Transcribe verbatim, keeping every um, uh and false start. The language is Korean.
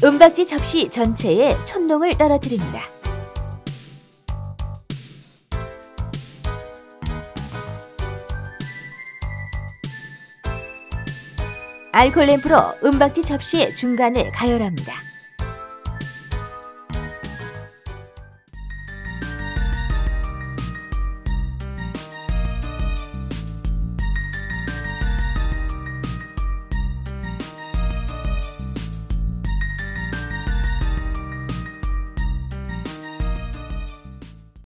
은박지 접시 전체에 촛농을 떨어뜨립니다. 알콜 램프로 은박지 접시의 중간을 가열합니다.